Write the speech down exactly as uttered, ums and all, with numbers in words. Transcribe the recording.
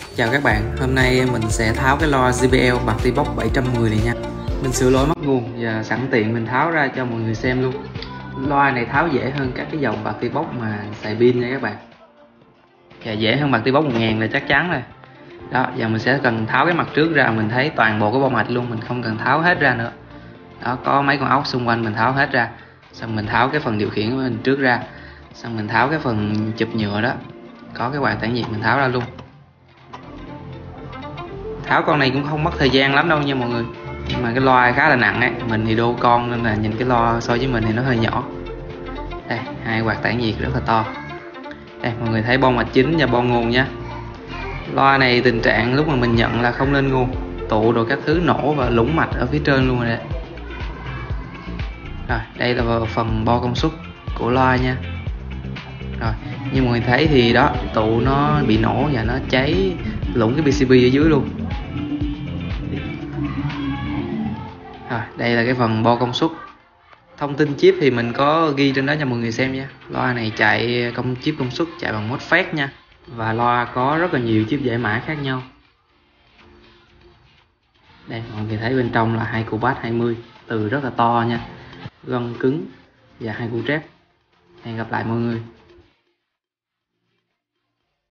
Chào các bạn, hôm nay mình sẽ tháo cái loa J B L Partybox bảy trăm mười này nha. Mình sửa lỗi mất nguồn và sẵn tiện mình tháo ra cho mọi người xem luôn. Loa này tháo dễ hơn các cái dòng Partybox mà xài pin nha các bạn. Và dễ hơn Partybox một ngàn là chắc chắn rồi. Đó, giờ mình sẽ cần tháo cái mặt trước ra, mình thấy toàn bộ cái bo mạch luôn, mình không cần tháo hết ra nữa. Đó, có mấy con ốc xung quanh mình tháo hết ra. Xong mình tháo cái phần điều khiển của mình trước ra. Xong mình tháo cái phần chụp nhựa đó, có cái quạt tản nhiệt mình tháo ra luôn. Tháo con này cũng không mất thời gian lắm đâu nha mọi người, nhưng mà cái loa khá là nặng ấy, mình thì đô con nên là nhìn cái loa so với mình thì nó hơi nhỏ. Đây, hai quạt tản nhiệt rất là to. Đây, mọi người thấy bo mạch chính và bo nguồn nha. Loa này tình trạng lúc mà mình nhận là không lên nguồn, tụ rồi các thứ nổ và lũng mạch ở phía trên luôn rồi đấy. Rồi, đây là phần bo công suất của loa nha. Rồi, như mọi người thấy thì đó, tụ nó bị nổ và nó cháy lũng cái pê xê bê ở dưới luôn. Rồi, đây là cái phần bo công suất. Thông tin chip thì mình có ghi trên đó cho mọi người xem nha. Loa này chạy công chip công suất chạy bằng mốt phét nha. Và loa có rất là nhiều chip giải mã khác nhau. Đây, mọi người thấy bên trong là hai củ bass hai mươi, từ rất là to nha, gân cứng và hai củ trép. Hẹn gặp lại mọi người.